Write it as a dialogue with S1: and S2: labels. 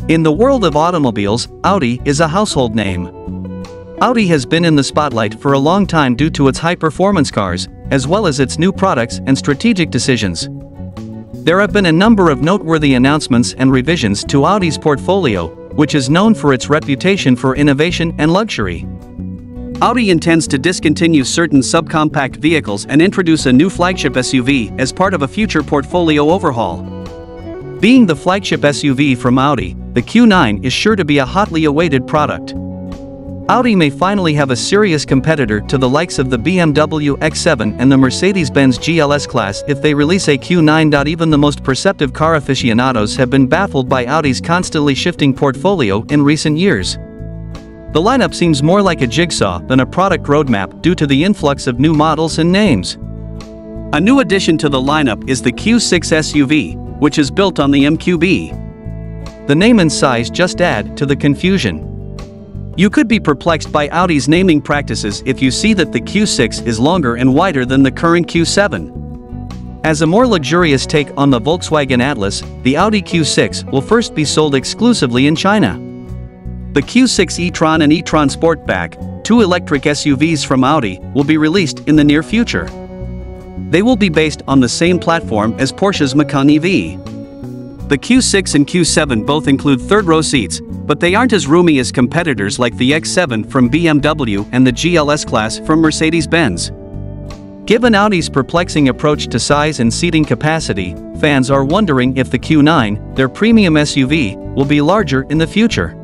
S1: In the world of automobiles, Audi is a household name. Audi has been in the spotlight for a long time due to its high-performance cars, as well as its new products and strategic decisions. There have been a number of noteworthy announcements and revisions to Audi's portfolio, which is known for its reputation for innovation and luxury. Audi intends to discontinue certain subcompact vehicles and introduce a new flagship SUV as part of a future portfolio overhaul. Being the flagship SUV from Audi, the Q9 is sure to be a hotly awaited product. Audi may finally have a serious competitor to the likes of the BMW X7 and the Mercedes-Benz GLS Class if they release a Q9. Even the most perceptive car aficionados have been baffled by Audi's constantly shifting portfolio in recent years. The lineup seems more like a jigsaw than a product roadmap due to the influx of new models and names. A new addition to the lineup is the Q6 SUV, which is built on the MQB. The name and size just add to the confusion. You could be perplexed by Audi's naming practices if you see that the Q6 is longer and wider than the current Q7. As a more luxurious take on the Volkswagen Atlas, the Audi Q6 will first be sold exclusively in China. The Q6 e-tron and e-tron Sportback, two electric SUVs from Audi, will be released in the near future. They will be based on the same platform as Porsche's Macan EV. The Q6 and Q7 both include third-row seats, but they aren't as roomy as competitors like the X7 from BMW and the GLS Class from Mercedes-Benz. Given Audi's perplexing approach to size and seating capacity, fans are wondering if the Q9, their premium SUV, will be larger in the future.